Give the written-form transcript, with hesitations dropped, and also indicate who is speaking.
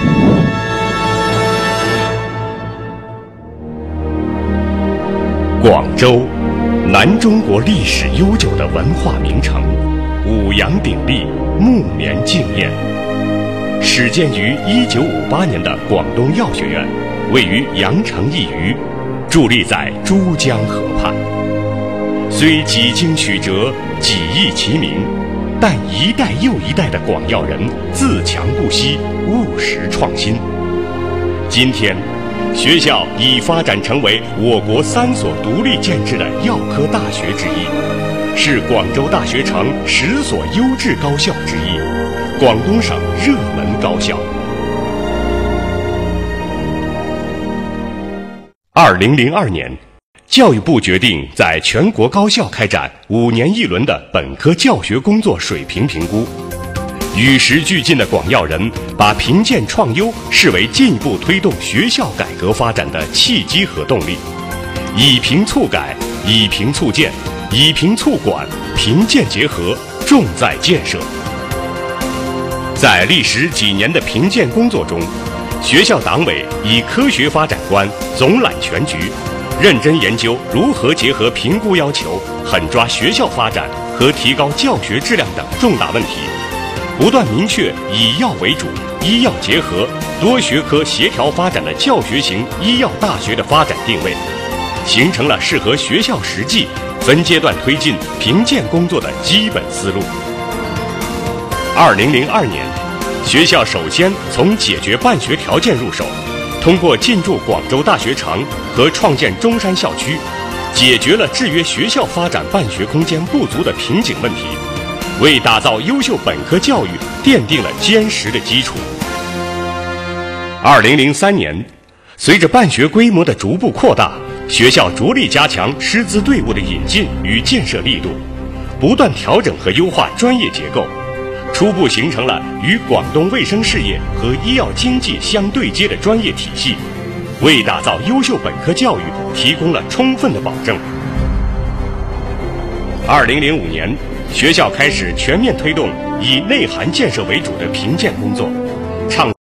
Speaker 1: 广州，南中国历史悠久的文化名城，五洋鼎立，木棉竞艳。始建于1958年的广东药学院，位于羊城一隅，伫立在珠江河畔。虽几经曲折，几易其名，但一代又一代的广药人自强不息，务实创新。今天，学校已发展成为我国3所独立建制的药科大学之一，是广州大学城10所优质高校之一，广东省热门高校。2002年，教育部决定在全国高校开展5年1轮的本科教学工作水平评估。与时俱进的广药人把评鉴创优视为进一步推动学校改革发展的契机和动力，以评促改，以评促建，以评促管，评鉴结合，重在建设。在历时几年的评鉴工作中，学校党委以科学发展观总揽全局，认真研究如何结合评估要求，狠抓学校发展和提高教学质量等重大问题，不断明确以药为主、医药结合、多学科协调发展的教学型医药大学的发展定位，形成了适合学校实际、分阶段推进评鉴工作的基本思路。2002年，学校首先从解决办学条件入手，通过进驻广州大学城和创建中山校区，解决了制约学校发展办学空间不足的瓶颈问题，为打造优秀本科教育奠定了坚实的基础。2003年，随着办学规模的逐步扩大，学校着力加强师资队伍的引进与建设力度，不断调整和优化专业结构，初步形成了与广东卫生事业和医药经济相对接的专业体系，为打造优秀本科教育提供了充分的保证。2005年，学校开始全面推动以内涵建设为主的评鉴工作，倡